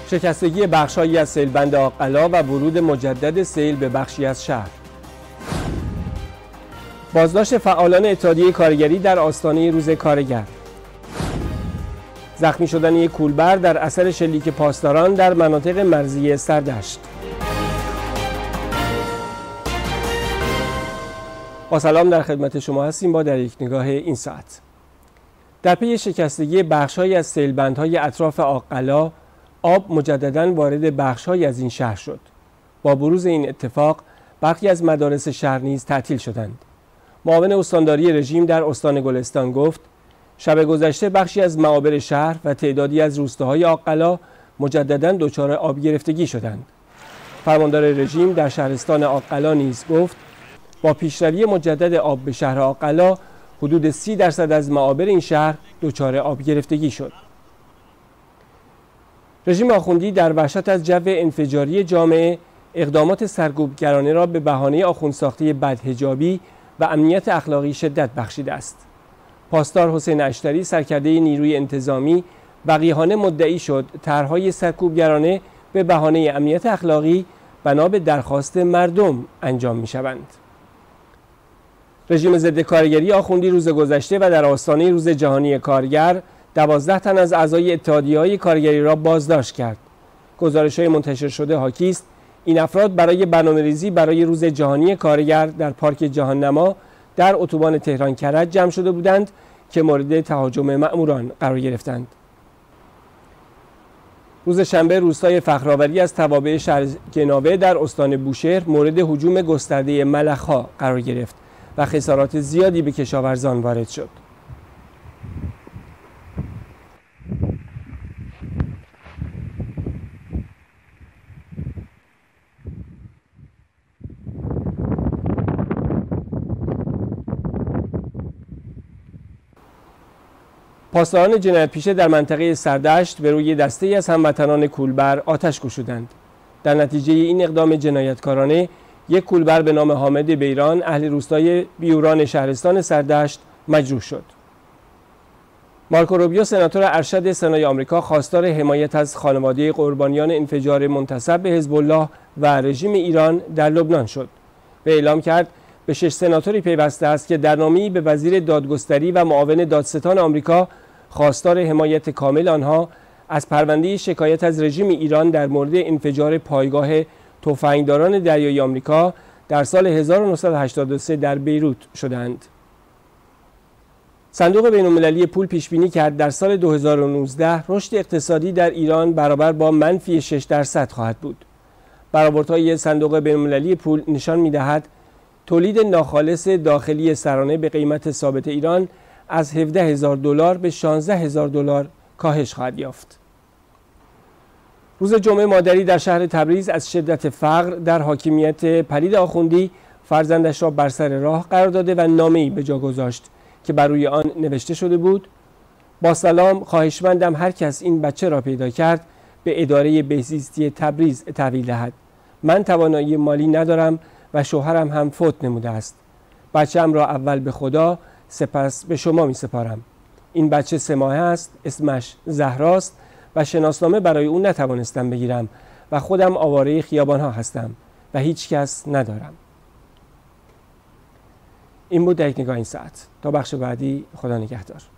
شکستگی بخش‌هایی از سیلبند آق‌قلا و ورود مجدد سیل به بخشی از شهر. بازداشت فعالان اتحادیه کارگری در آستانه روز کارگر. زخمی شدن یک کولبر در اثر شلیک پاسداران در مناطق مرزی سردشت. با سلام، در خدمت شما هستیم با در یک نگاه این ساعت. در پی شکستگی بخش‌هایی از سیلبندهای اطراف آق‌قلا، آب مجدداً وارد بخش‌هایی از این شهر شد. با بروز این اتفاق، برخی از مدارس شهر نیز تعطیل شدند. معاون استانداری رژیم در استان گلستان گفت: شب گذشته بخشی از معابر شهر و تعدادی از روستاهای آق‌قلا مجدداً دچار آب گرفتگی شدند. فرماندار رژیم در شهرستان آق‌قلا نیز گفت: با پیشروی مجدد آب به شهر آق‌قلا، حدود 30% از معابر این شهر دچار آب گرفتگی شد. رژیم آخوندی در وحشت از جو انفجاری جامعه، اقدامات سرکوبگرانه را به بهانه آخوندساختی بدحجابی و امنیت اخلاقی شدت بخشیده است. پاسدار حسین اشتری، سرکرده نیروی انتظامی، وقیحانه مدعی شد طرح‌های سرکوبگرانه به بهانه امنیت اخلاقی بنا به درخواست مردم انجام می‌شوند. رژیم ضد کارگری آخوندی روز گذشته و در آستانه روز جهانی کارگر 12 تن از اعضای اتحادیه‌های کارگری را بازداشت کرد. گزارش‌های منتشر شده حاکی است این افراد برای برنامه‌ریزی برای روز جهانی کارگر در پارک جهان‌نما در اتوبان تهران کرج جمع شده بودند که مورد تهاجم مأموران قرار گرفتند. روز شنبه روستای فخرآوری از توابع شهر گناوه در استان بوشهر مورد هجوم گسترده ملخ‌ها قرار گرفت و خسارات زیادی به کشاورزان وارد شد. پاسداران جنایت پیشه در منطقه سردشت به روی دسته‌ای از هموطنان کولبر آتش گشودند. در نتیجه این اقدام جنایتکارانه، یک کولبر به نام حامد بیران اهل روستای بیوران شهرستان سردشت مجروح شد. مارکو روبیو، سناتور ارشد سنای آمریکا، خواستار حمایت از خانواده قربانیان انفجار منتسب به حزب الله و رژیم ایران در لبنان شد و اعلام کرد به 6 سناتوری پیوسته است که در نامه‌ای به وزیر دادگستری و معاون دادستان آمریکا خواستار حمایت کامل آنها از پرونده شکایت از رژیم ایران در مورد انفجار پایگاه تفنگداران دریایی آمریکا در سال 1983 در بیروت شدند. صندوق بین‌المللی پول پیش بینی کرد در سال 2019 رشد اقتصادی در ایران برابر با -6% خواهد بود. برآوردهای صندوق بین‌المللی پول نشان می‌دهد تولید ناخالص داخلی سرانه به قیمت ثابت ایران از $17,000 به $16,000 کاهش خواهد یافت. روز جمعه مادری در شهر تبریز از شدت فقر در حاکمیت پلید آخوندی فرزندش را بر سر راه قرار داده و نامه‌ای به جا گذاشت که بر روی آن نوشته شده بود: با سلام، خواهشمندم هر کس این بچه را پیدا کرد به اداره بهزیستی تبریز تحویل دهد. من توانایی مالی ندارم و شوهرم هم فوت نموده است. بچه‌ام را اول به خدا، سپس به شما می سپارم. این بچه 3 ماهه است، اسمش زهراست و شناسنامه برای او نتوانستم بگیرم و خودم آواره خیابان‌ها هستم و هیچ کس ندارم. این بود در یک نگاه این ساعت. تا بخش بعدی، خدا نگهدار.